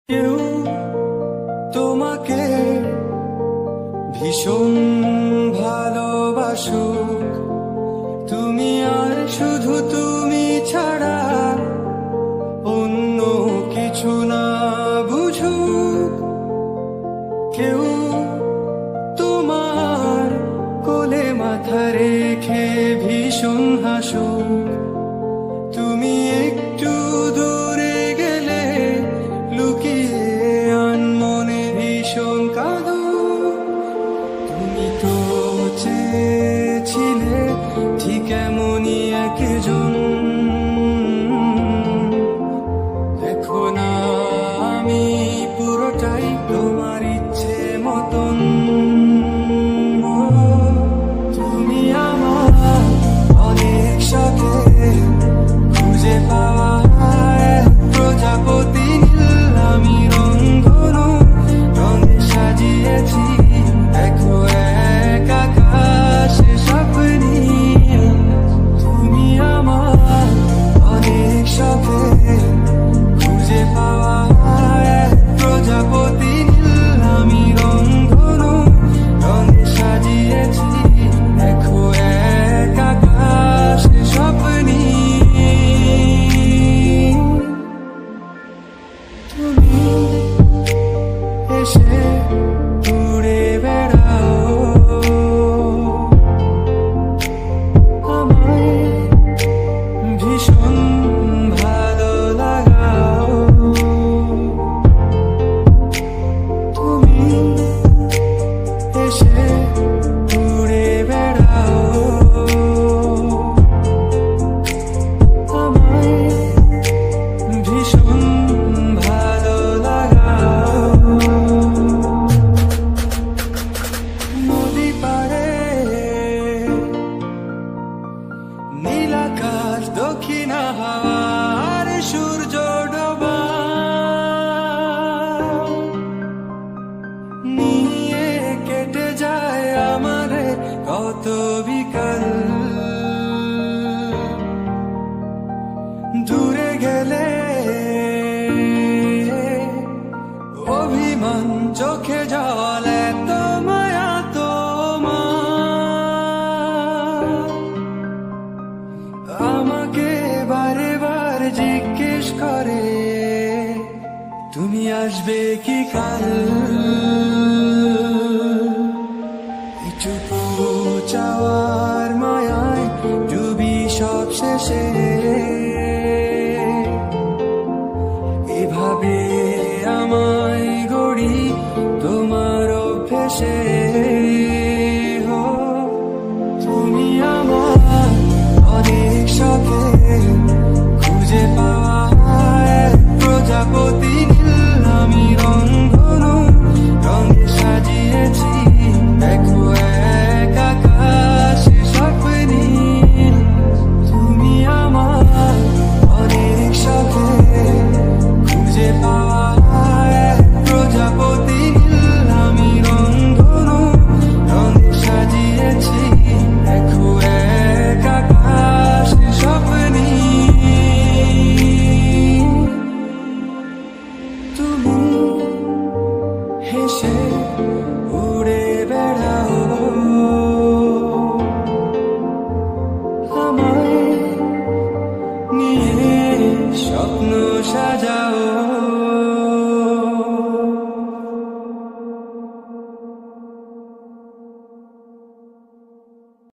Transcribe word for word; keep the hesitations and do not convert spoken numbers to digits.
কেউ তোমাকে ভীষণ ভালোবাসুক, তুমি আর শুধু তুমি ছাড়া অন্য কিছু না বুঝুক। কেউ তোমার কোলে মাথা রেখে ভীষণ হাসুক, তুমি একটু দূরে গেলে লুকিয়ে আনমনে ভীষণ কাঁদুক। তুমি তো চেয়েছিলে ঠিক এমনই একজন, দেখো না আমি পুরোটাই তোমার ইচ্ছে মতন। তুমি আমার অনেক সাথে খুঁজে পাওয়া প্রজাপতি নীল, আমি রংধনু রঙে সাজিয়েছি, দেখো এক আকাশে স্বপ্নি। তুমি আমার অনেক সাথে খুঁজে পাওয়া প্রজাপতি নীল, আমি রংধনু রঙে সাজিয়েছি, দেখো এক আকাশে স্বপ্নি। তুমি এসে উড়ে বেড়াও, আমায় ভীষণ ভালো লাগাও। তুমি এসে উড়ে বেড়াও, আমায় ভীষণ ভালো লাগাও। নদী পাড়ে নীল আকাশ, দক্ষিণ হাওয়া আর সূর্য ডোবা নিয়ে কেটে যায় আমার কত বিকাল। দূরে গেলে অভিমান, চোখে জল, এত মায়া তোমার। আমাকে বারে বার জিজ্ঞেস করে তুমি আসবে কি কাল। এইটুকু চাওয়ার মায়ায় ডুবি সব শেষে